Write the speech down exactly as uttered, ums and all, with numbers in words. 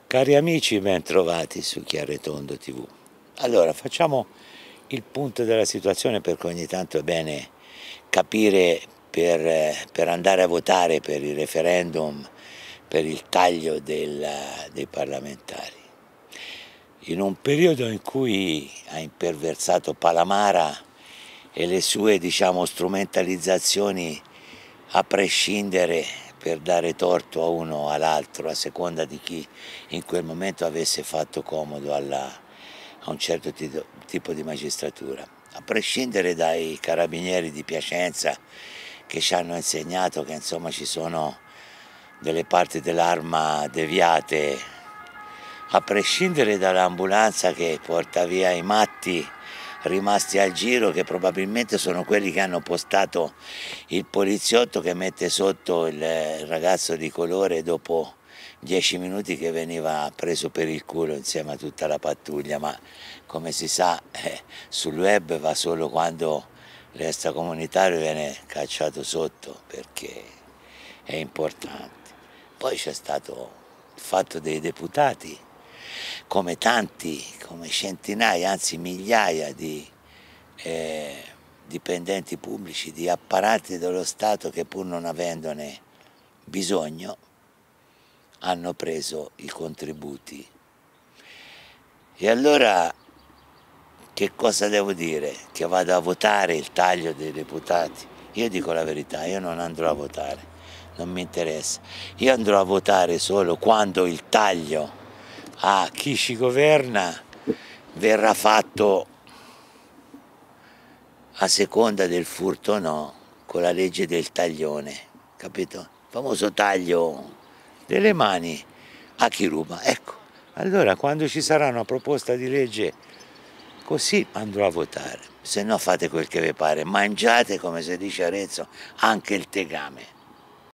Cari amici, ben trovati su Chiaro Tondo tivù. Allora, facciamo il punto della situazione perché ogni tanto è bene capire per, per andare a votare per il referendum, per il taglio del, dei parlamentari. In un periodo in cui ha imperversato Palamara e le sue, diciamo, strumentalizzazioni a prescindere per dare torto a uno o all'altro a seconda di chi in quel momento avesse fatto comodo alla, a un certo tito, tipo di magistratura, a prescindere dai carabinieri di Piacenza che ci hanno insegnato che insomma ci sono delle parti dell'arma deviate, a prescindere dall'ambulanza che porta via i matti rimasti al giro, che probabilmente sono quelli che hanno postato il poliziotto che mette sotto il ragazzo di colore dopo dieci minuti che veniva preso per il culo insieme a tutta la pattuglia, ma come si sa eh, sul web va solo quando l'extracomunitario viene cacciato sotto, perché è importante. Poi c'è stato il fatto dei deputati, come tanti, come centinaia, anzi migliaia di eh, dipendenti pubblici, di apparati dello Stato che pur non avendone bisogno hanno preso i contributi. E allora che cosa devo dire? Che vado a votare il taglio dei deputati? Io dico la verità, io non andrò a votare, non mi interessa. Io andrò a votare solo quando il taglio a chi ci governa verrà fatto a seconda del furto o no, con la legge del taglione, capito? Il famoso taglio delle mani a chi ruba. Ecco, allora quando ci sarà una proposta di legge così andrò a votare, se no fate quel che vi pare, mangiate, come si dice a Arezzo, anche il tegame.